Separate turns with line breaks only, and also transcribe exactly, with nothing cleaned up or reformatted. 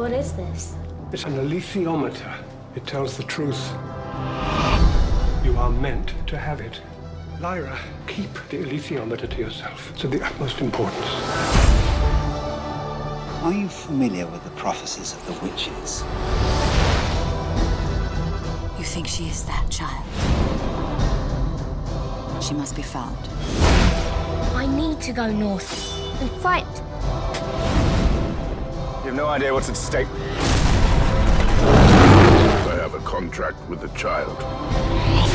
What is this?
It's an alethiometer. It tells the truth. You are meant to have it. Lyra, keep the alethiometer to yourself. It's of the utmost importance.
Are you familiar with the prophecies of the witches?
You think she is that child? She must be found.
I need to go north and fight.
You have no idea what's at stake.
I have a contract with the child.